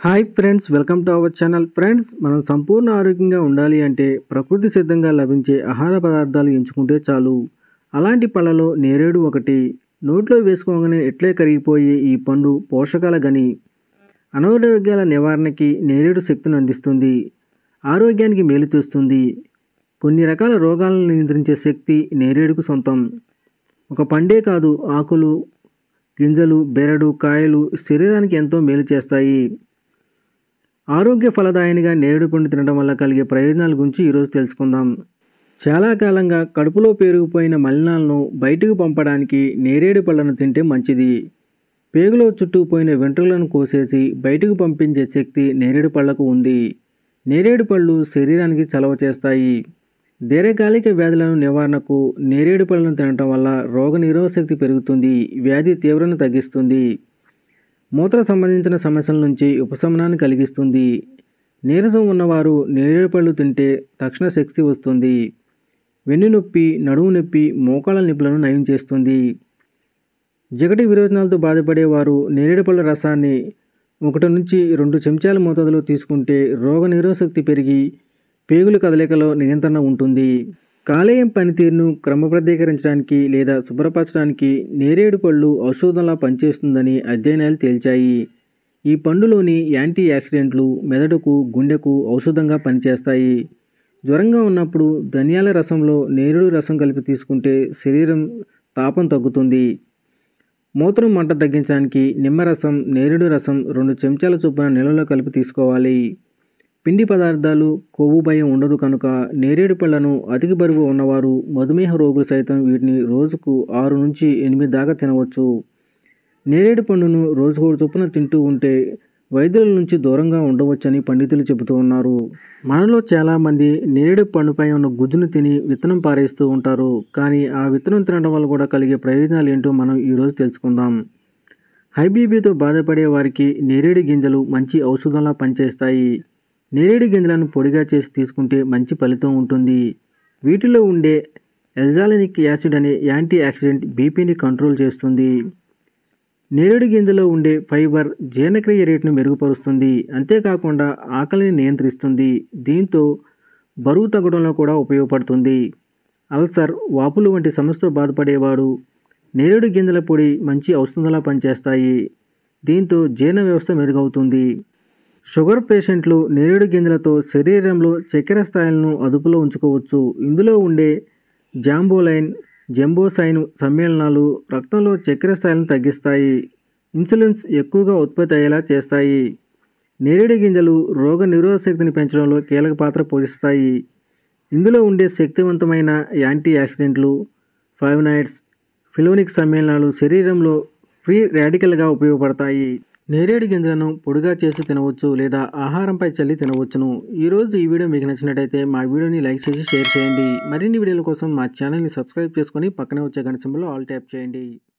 Hi friends, welcome to our channel. Friends, మనం సంపూర్ణ ఆరోగ్యంగా ఉండాలి అంటే ప్రకృతి సిద్ధంగా లభించే ఆహార పదార్థాలు ఎంచుకుంటే చాలు. అలాంటి పళ్ళలో నేరేడు ఒకటి. నోట్లో వేసుకోగానే ఎట్లే కరిగిపోయే ఈ పండు పోషకాల గని. అనారోగ్యాల నివారణకి నేరేడు శక్తిని అందిస్తుంది, ఆరోగ్యానికి మేలు తెస్తుంది. కొన్ని రకాల రోగాలను నియంత్రించే శక్తి నేరేడుకు సొంతం. ఒక పండే కాదు, ఆకులు, గింజలు, బెరడు, కాయలు శరీరానికి ఎంతో మేలు చేస్తాయి. ఆరోగ్య ఫలదాయనిగా నేరేడు పండు తినడం వల్ల కలిగే ప్రయోజనాల గురించి ఈరోజు తెలుసుకుందాం. చాలా కాలంగా కడుపులో పేరుకుపోయిన మలినాలను బయటకు పంపడానికి నేరేడు పళ్ళను తింటే మంచిది. పేగులో చుట్టుకుపోయిన వెంట్రుకలను కోసేసి బయటకు పంపించే శక్తి నేరేడు పళ్ళకు ఉంది. నేరేడు పళ్ళు శరీరానికి చలవ చేస్తాయి. దీర్ఘకాలిక వ్యాధులను నివారణకు నేరేడు పళ్ళను తినడం వల్ల రోగనిరోధక శక్తి పెరుగుతుంది, వ్యాధి తీవ్రతను తగ్గిస్తుంది. మూత్ర సంబంధించిన సమస్యల నుంచి ఉపశమనాన్ని కలిగిస్తుంది. నీరసం ఉన్నవారు నేరేడు పళ్ళు తింటే తక్షణ శక్తి వస్తుంది. వెన్ను నొప్పి, నడుము నొప్పి, మోకాళ్ళ నొప్పులను నయం చేస్తుంది. జిగటి విరోచనాలతో బాధపడేవారు నేరేడు పళ్ళ రసాన్ని 1 నుంచి 2 చెంచాల మోతాదులో తీసుకుంటే రోగనిరోధక శక్తి పెరిగి పేగుల కదలికలో నియంత్రణ ఉంటుంది. కాలేయం పనితీరును క్రమబద్ధీకరించడానికి లేదా శుభ్రపరచడానికి నేరేడు పళ్ళు ఔషధంలా పనిచేస్తుందని అధ్యయనాలు తేల్చాయి. ఈ పండులోని యాంటీ ఆక్సిడెంట్లు మెదడుకు, గుండెకు ఔషధంగా పనిచేస్తాయి. జ్వరంగా ఉన్నప్పుడు ధనియాల రసంలో నేరేడు రసం కలిపి తీసుకుంటే శరీరం తాపం తగ్గుతుంది. మూత్రం మంట తగ్గించడానికి నిమ్మరసం, నేరేడు రసం 2 చెంచాల చొప్పున నీళ్ళలో కలిపి తీసుకోవాలి. పిండి పదార్థాలు, కొవ్వు భయం ఉండదు కనుక నేరేడు పళ్ళను అధిక బరువు ఉన్నవారు, మధుమేహ రోగులు సైతం వీటిని రోజుకు 6 నుంచి 8 దాకా తినవచ్చు. నేరేడు పండును రోజుకు చొప్పున తింటూ ఉంటే వైద్యుల నుంచి దూరంగా ఉండవచ్చని పండితులు చెబుతూ ఉన్నారు. మనలో చాలామంది నేరేడు పండుపై ఉన్న గుజ్జును తిని విత్తనం పారేస్తూ ఉంటారు. కానీ ఆ విత్తనం తినడం వల్ల కూడా కలిగే ప్రయోజనాలు ఏంటో మనం ఈరోజు తెలుసుకుందాం. హై బీపీతో బాధపడే వారికి నేరేడు గింజలు మంచి ఔషధంలా పనిచేస్తాయి. నేరేడు గింజలను పొడిగా చేసి తీసుకుంటే మంచి ఫలితం ఉంటుంది. వీటిలో ఉండే ఎల్జాలినిక్ యాసిడ్ అనే యాంటీ ఆక్సిడెంట్ బీపీని కంట్రోల్ చేస్తుంది. నేరేడు గింజలో ఉండే ఫైబర్ జీర్ణక్రియ రేటును మెరుగుపరుస్తుంది. అంతేకాకుండా ఆకలిని నియంత్రిస్తుంది. దీంతో బరువు తగ్గడంలో కూడా ఉపయోగపడుతుంది. అల్సర్, వాపులు వంటి సమస్యతో బాధపడేవారు నేరేడు గింజల పొడి మంచి ఔషధంలా పనిచేస్తాయి. దీంతో జీర్ణ వ్యవస్థ మెరుగవుతుంది. షుగర్ పేషెంట్లు నేరేడు గింజలతో శరీరంలో చక్కెర స్థాయిలను అదుపులో ఉంచుకోవచ్చు. ఇందులో ఉండే జాంబోలైన్, జంబోసైన్ సమ్మేళనాలు రక్తంలో చక్కెర స్థాయిలను తగ్గిస్తాయి. ఇన్సులిన్స్ ఎక్కువగా ఉత్పత్తి అయ్యేలా చేస్తాయి. నేరేడు గింజలు రోగ నిరోధక శక్తిని పెంచడంలో కీలక పాత్ర పోషిస్తాయి. ఇందులో ఉండే శక్తివంతమైన యాంటీ ఆక్సిడెంట్లు, ఫ్లావోనాయిడ్స్, ఫిలోనిక్ సమ్మేళనాలు శరీరంలో ఫ్రీ రాడికల్గా ఉపయోగపడతాయి. నేరేడు గింజలను పొడిగా చేసి తినవచ్చు లేదా ఆహారంపై చల్లి తినవచ్చును. ఈరోజు ఈ వీడియో మీకు నచ్చినట్టయితే మా వీడియోని లైక్ చేసి షేర్ చేయండి. మరిన్ని వీడియోల కోసం మా ఛానల్ని సబ్స్క్రైబ్ చేసుకొని పక్కనే వచ్చే గంట సింబల్లో ఆల్ ట్యాప్ చేయండి.